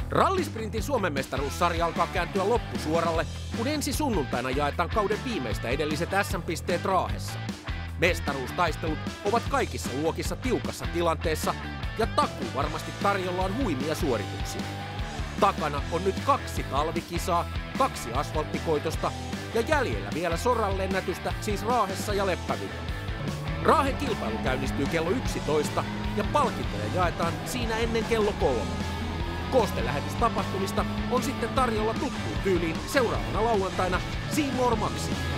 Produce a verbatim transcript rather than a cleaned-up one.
Rallisprintin Suomen mestaruussarja alkaa kääntyä loppusuoralle, kun ensi sunnuntaina jaetaan kauden viimeistä edelliset äs äm-pisteet Raahessa. Mestaruustaistelut ovat kaikissa luokissa tiukassa tilanteessa ja takuu varmasti tarjolla on huimia suorituksia. Takana on nyt kaksi talvikisaa, kaksi asfalttikoitosta ja jäljellä vielä soranlennätystä siis Raahessa ja Leppävirralla. Raahen kilpailu käynnistyy kello yksitoista ja palkintoja jaetaan siinä ennen kello kolme. Koostelähetys tapahtumista on sitten tarjolla tuttuun tyyliin seuraavana lauantaina C More Maxilla.